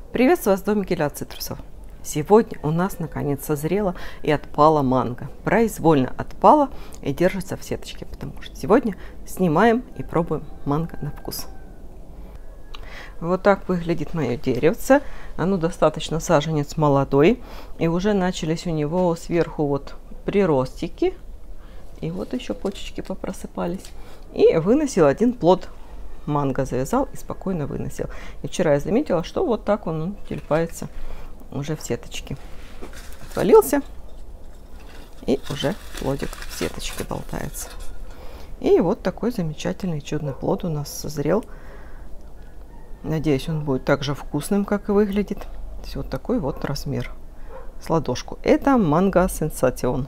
Приветствую вас в домике для цитрусов. Сегодня у нас наконец созрела и отпала манго. Произвольно отпала и держится в сеточке, потому что сегодня снимаем и пробуем манго на вкус. Вот так выглядит мое деревце. Оно достаточно саженец молодой. И уже начались у него сверху вот приростики. И вот еще почечки попросыпались. И выносил один плод. Манго завязал и спокойно выносил. И вчера я заметила, что вот так он тельпается уже в сеточке. Отвалился и уже плодик в сеточке болтается. И вот такой замечательный чудный плод у нас созрел. Надеюсь, он будет так же вкусным, как и выглядит. То есть вот такой вот размер с ладошку. Это манго сенсацион.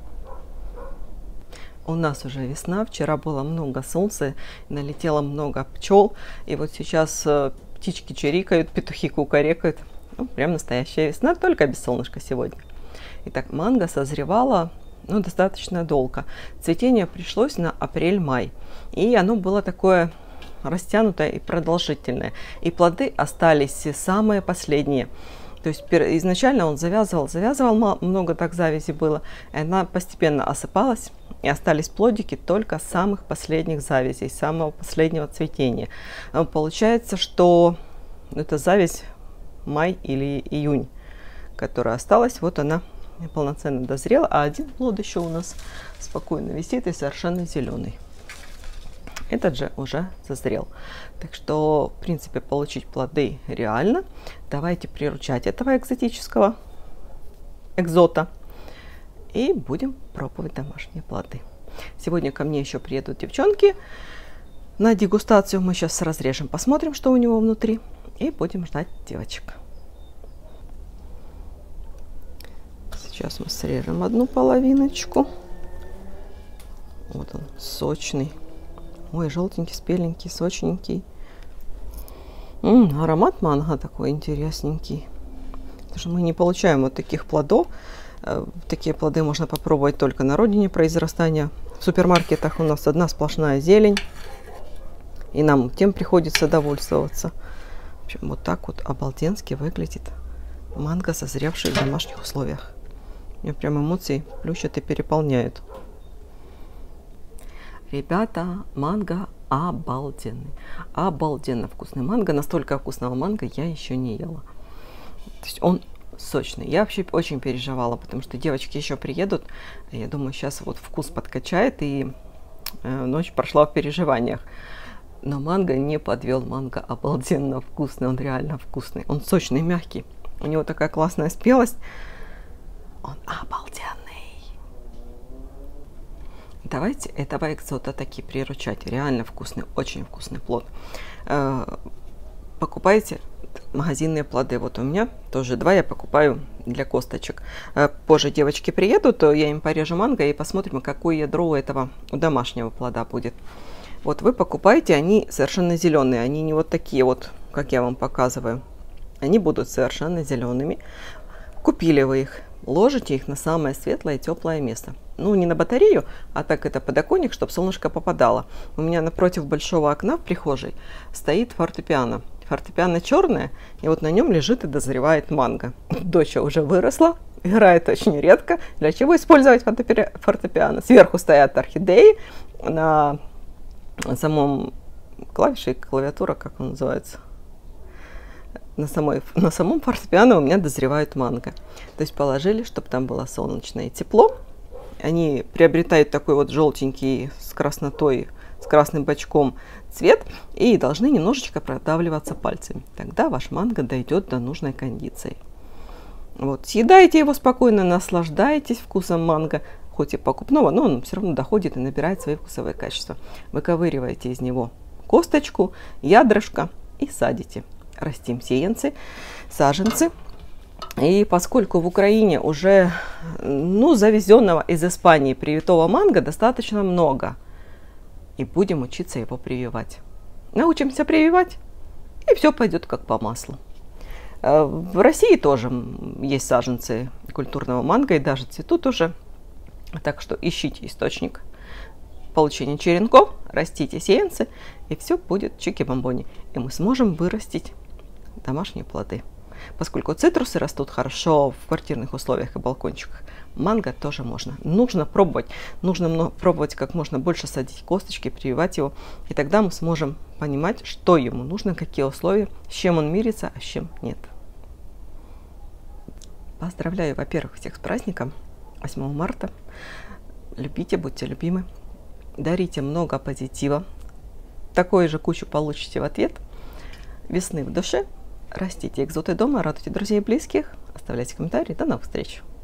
У нас уже весна, вчера было много солнца, налетело много пчел, и вот сейчас птички чирикают, петухи кукарекают. Ну, прям настоящая весна, только без солнышка сегодня. Итак, манго созревало достаточно долго. Цветение пришлось на апрель-май, и оно было такое растянутое и продолжительное. И плоды остались самые последние. То есть изначально он завязывал, много так завязи было, и она постепенно осыпалась, и остались плодики только самых последних завязей, самого последнего цветения. Получается, что это завязь май или июнь, которая осталась, вот она полноценно дозрела, а один плод еще у нас спокойно висит и совершенно зеленый. Этот же уже созрел. Так что, в принципе, получить плоды реально. Давайте приручать этого экзотического экзота. И будем пробовать домашние плоды. Сегодня ко мне еще приедут девчонки на дегустацию. Мы сейчас разрежем, посмотрим, что у него внутри. И будем ждать девочек. Сейчас мы срежем одну половиночку. Вот он, сочный. Ой, желтенький, спеленький, сочненький. Аромат манго такой интересненький. Потому что мы не получаем вот таких плодов. Такие плоды можно попробовать только на родине произрастания. В супермаркетах у нас одна сплошная зелень. И нам тем приходится довольствоваться. В общем, вот так вот обалденски выглядит манго, созревший в домашних условиях. Мне прям эмоции плющат и переполняют. Ребята, манго обалденный. Обалденно вкусный манго. Настолько вкусного манго я еще не ела. То есть он сочный. Я вообще очень переживала, потому что девочки еще приедут. Я думаю, сейчас вот вкус подкачает, и ночь прошла в переживаниях. Но манго не подвел. Манго обалденно вкусный. Он реально вкусный. Он сочный, мягкий. У него такая классная спелость. Он обалденный. Давайте этого экзота таки приручать. Реально вкусный, очень вкусный плод. Покупайте магазинные плоды. Вот у меня тоже два я покупаю для косточек. Позже девочки приедут, то я им порежу манго и посмотрим, какое ядро у этого у домашнего плода будет. Вот вы покупаете, они совершенно зеленые. Они не вот такие вот, как я вам показываю. Они будут совершенно зелеными. Купили вы их. Ложите их на самое светлое и теплое место. Ну, не на батарею, а так это подоконник, чтобы солнышко попадало. У меня напротив большого окна в прихожей стоит фортепиано. Фортепиано черное, и вот на нем лежит и дозревает манго. Доча уже выросла, играет очень редко. Для чего использовать фортепиано? Сверху стоят орхидеи, на самом клавише, клавиатура, как он называется? На самом фортепиано у меня дозревают манго. То есть положили, чтобы там было солнечное тепло. Они приобретают такой вот желтенький с краснотой, с красным бочком цвет и должны немножечко продавливаться пальцами. Тогда ваш манго дойдет до нужной кондиции. Вот, съедайте его спокойно, наслаждайтесь вкусом манго, хоть и покупного, но он все равно доходит и набирает свои вкусовые качества. Выковыриваете из него косточку, ядрышко и садите. Растим сеянцы, саженцы. И поскольку в Украине уже завезенного из Испании привитого манго достаточно много, и будем учиться его прививать. Научимся прививать, и все пойдет как по маслу. В России тоже есть саженцы культурного манго, и даже цветут уже. Так что ищите источник получения черенков, растите сеянцы, и все будет чики-бомбони. И мы сможем вырастить домашние плоды. Поскольку цитрусы растут хорошо в квартирных условиях и балкончиках, манго тоже можно. Нужно пробовать. Нужно пробовать как можно больше садить косточки, прививать его. И тогда мы сможем понимать, что ему нужно, какие условия, с чем он мирится, а с чем нет. Поздравляю, во-первых, всех с праздником 8 марта. Любите, будьте любимы. Дарите много позитива. Такую же кучу получите в ответ. Весны в душе. Растите экзоты дома, радуйте друзей и близких. Оставляйте комментарии. До новых встреч!